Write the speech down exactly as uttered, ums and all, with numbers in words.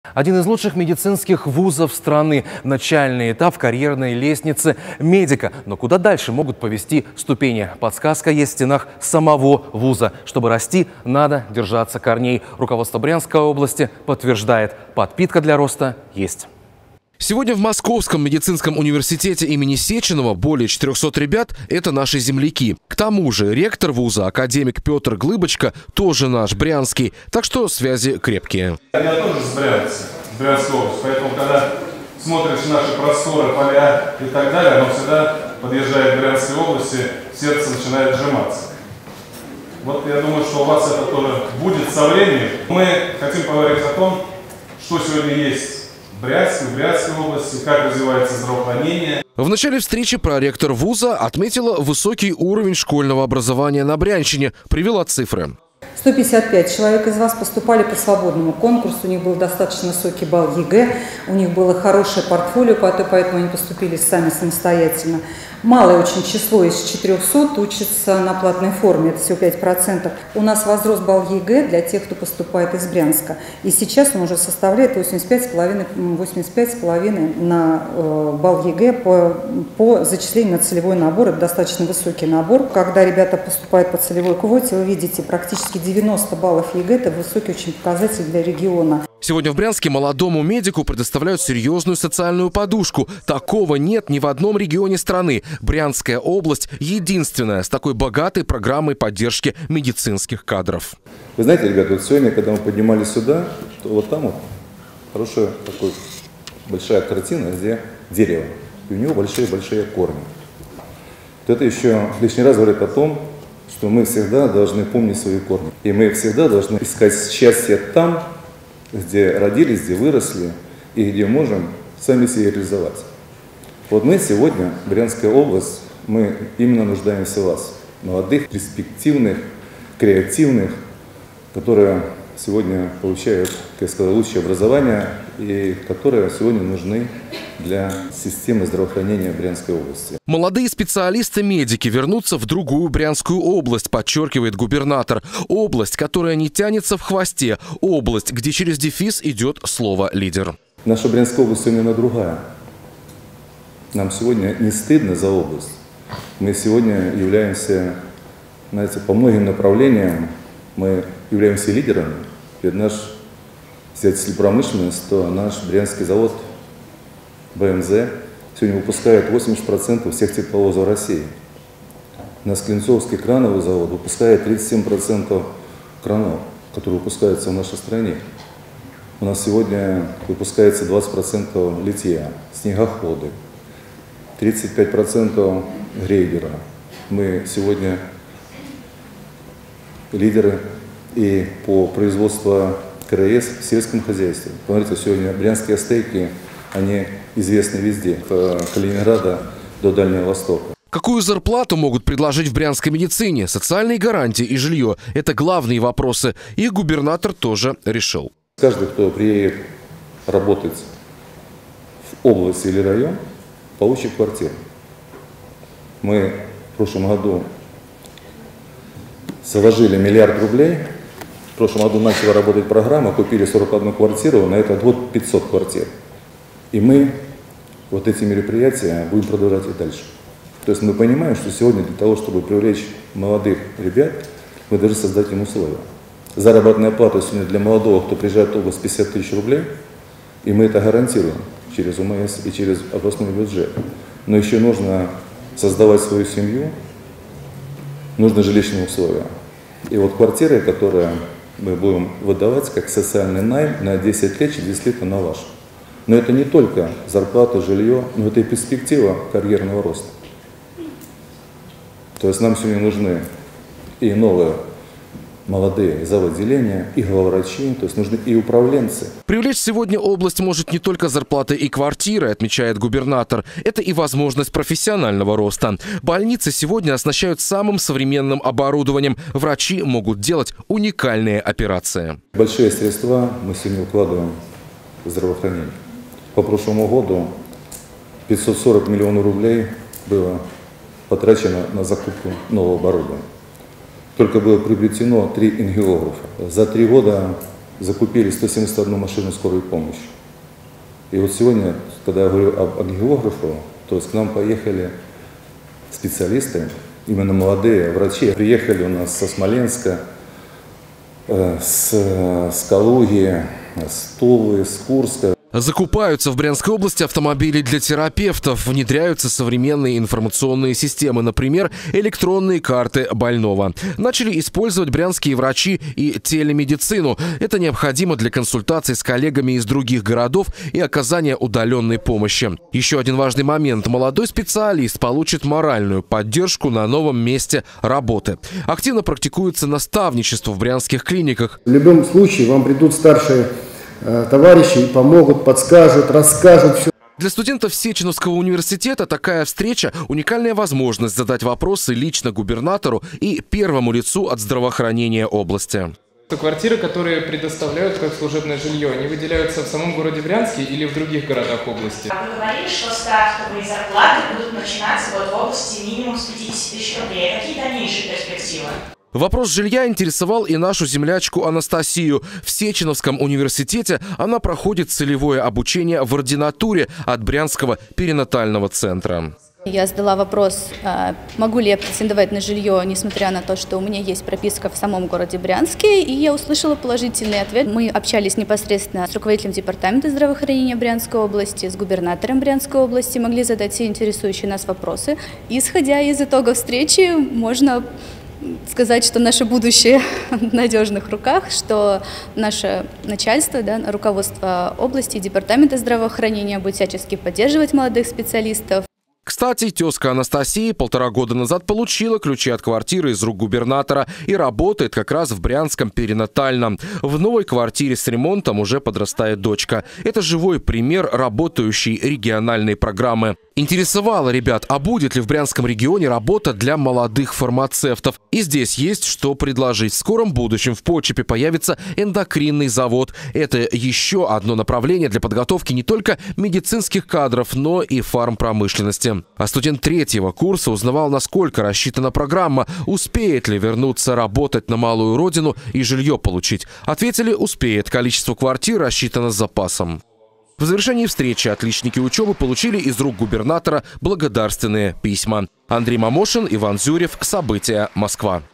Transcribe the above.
Один из лучших медицинских вузов страны. Начальный этап карьерной лестницы медика. Но куда дальше могут повести ступени? Подсказка есть в стенах самого вуза. Чтобы расти, надо держаться корней. Руководство Брянской области подтверждает, подпитка для роста есть. Сегодня в Московском медицинском университете имени Сеченова более четырёхсот ребят – это наши земляки. К тому же ректор вуза, академик Петр Глыбочка, тоже наш брянский, так что связи крепкие. Я тоже с Брянска, с Брянской области, поэтому когда смотришь наши просторы, поля и так далее, оно всегда подъезжает к Брянской области, сердце начинает сжиматься. Вот я думаю, что у вас это тоже будет со временем. Мы хотим поговорить о том, что сегодня есть в Брянске, в Брянской области, как развивается здравоохранение. В начале встречи проректор вуза отметила высокий уровень школьного образования на Брянщине, привела цифры. сто пятьдесят пять человек из вас поступали по свободному конкурсу, у них был достаточно высокий балл ЕГЭ, у них было хорошее портфолио, поэтому они поступили сами самостоятельно. Малое очень число из четырёхсот учится на платной форме, это всего пять процентов. У нас возрос балл ЕГЭ для тех, кто поступает из Брянска. И сейчас он уже составляет восемьдесят пять целых пять десятых на балл ЕГЭ по, по зачислению на целевой набор. Это достаточно высокий набор. Когда ребята поступают по целевой квоте, вы видите, практически девяносто баллов ЕГЭ – это высокий очень показатель для региона. Сегодня в Брянске молодому медику предоставляют серьезную социальную подушку. Такого нет ни в одном регионе страны. Брянская область единственная с такой богатой программой поддержки медицинских кадров. Вы знаете, ребята, вот сегодня, когда мы поднимались сюда, то вот там вот хорошая такой большая картина, где дерево. И у него большие-большие корни. Вот это еще лишний раз говорит о том, что мы всегда должны помнить свои корни. И мы всегда должны искать счастье там, где родились, где выросли и где можем сами себя реализовать. Вот мы сегодня, Брянская область, мы именно нуждаемся в вас, молодых, перспективных, креативных, которые сегодня получают, как я сказал, лучшее образование и которые сегодня нужны для системы здравоохранения Брянской области. Молодые специалисты-медики вернутся в другую Брянскую область, подчеркивает губернатор. Область, которая не тянется в хвосте. Область, где через дефис идет слово «лидер». Наша Брянская область именно другая. Нам сегодня не стыдно за область. Мы сегодня являемся, знаете, по многим направлениям, мы являемся лидерами. И наш, если промышленность, то наш Брянский завод БМЗ сегодня выпускает восемьдесят процентов всех тепловозов России. Наш Клинцовский крановый завод выпускает тридцать семь процентов кранов, которые выпускаются в нашей стране. У нас сегодня выпускается двадцать процентов литья, снегоходы, тридцать пять процентов грейдера. Мы сегодня лидеры и по производству КРС в сельском хозяйстве. Посмотрите, сегодня брянские стейки, они известны везде, от Калининграда до Дальнего Востока. Какую зарплату могут предложить в брянской медицине? Социальные гарантии и жилье – это главные вопросы. Их губернатор тоже решил. Каждый, кто приедет работать в область или район, получит квартиру. Мы в прошлом году заложили миллиард рублей. В прошлом году начала работать программа, купили сорок одну квартиру, на этот год пятьсот квартир. И мы вот эти мероприятия будем продолжать и дальше. То есть мы понимаем, что сегодня для того, чтобы привлечь молодых ребят, мы должны создать им условия. Заработная плата сегодня для молодого, кто приезжает в область, пятьдесят тысяч рублей, и мы это гарантируем через УМС и через областной бюджет. Но еще нужно создавать свою семью, нужны жилищные условия. И вот квартиры, которые мы будем выдавать как социальный найм на десять лет, через десять лет на ваш. Но это не только зарплата, жилье, но это и перспектива карьерного роста. То есть нам сегодня нужны и новые молодые завод-отделения, и главврачи, то есть нужны и управленцы. Привлечь сегодня область может не только зарплаты и квартиры, отмечает губернатор. Это и возможность профессионального роста. Больницы сегодня оснащают самым современным оборудованием. Врачи могут делать уникальные операции. Большие средства мы сегодня укладываем в здравоохранение. По прошлому году пятьсот сорок миллионов рублей было потрачено на закупку нового оборудования. Только было приобретено три ангиографа. За три года закупили сто семьдесят одну машину скорой помощи. И вот сегодня, когда я говорю об ангиографе, то есть к нам поехали специалисты, именно молодые врачи. Приехали у нас со Смоленска, э, с, с Калуги, с Тулы, с Курска. Закупаются в Брянской области автомобили для терапевтов, внедряются современные информационные системы, например, электронные карты больного. Начали использовать брянские врачи и телемедицину. Это необходимо для консультаций с коллегами из других городов и оказания удаленной помощи. Еще один важный момент. Молодой специалист получит моральную поддержку на новом месте работы. Активно практикуется наставничество в брянских клиниках. В любом случае вам придут старшие товарищи, помогут, подскажут, расскажут все. Для студентов Сеченовского университета такая встреча – уникальная возможность задать вопросы лично губернатору и первому лицу от здравоохранения области. Квартиры, которые предоставляют как служебное жилье, они выделяются в самом городе Брянске или в других городах области? Вы говорили, что стартовые зарплаты будут начинаться вот в области минимум с пятидесяти тысяч рублей. Какие дальнейшие перспективы? Вопрос жилья интересовал и нашу землячку Анастасию. В Сеченовском университете она проходит целевое обучение в ординатуре от Брянского перинатального центра. Я задала вопрос, могу ли я претендовать на жилье, несмотря на то, что у меня есть прописка в самом городе Брянске, и я услышала положительный ответ. Мы общались непосредственно с руководителем департамента здравоохранения Брянской области, с губернатором Брянской области, могли задать все интересующие нас вопросы. Исходя из итогов встречи, можно сказать, что наше будущее в надежных руках, что наше начальство, да, руководство области, департамента здравоохранения будет всячески поддерживать молодых специалистов. Кстати, тезка Анастасии полтора года назад получила ключи от квартиры из рук губернатора и работает как раз в Брянском перинатальном. В новой квартире с ремонтом уже подрастает дочка. Это живой пример работающей региональной программы. Интересовало ребят, а будет ли в Брянском регионе работа для молодых фармацевтов. И здесь есть что предложить. В скором будущем в Почепе появится эндокринный завод. Это еще одно направление для подготовки не только медицинских кадров, но и фармпромышленности. А студент третьего курса узнавал, насколько рассчитана программа, успеет ли вернуться работать на малую родину и жилье получить. Ответили, успеет. Количество квартир рассчитано с запасом. В завершении встречи отличники учебы получили из рук губернатора благодарственные письма. Андрей Мамошин, Иван Зюрев. События. Москва.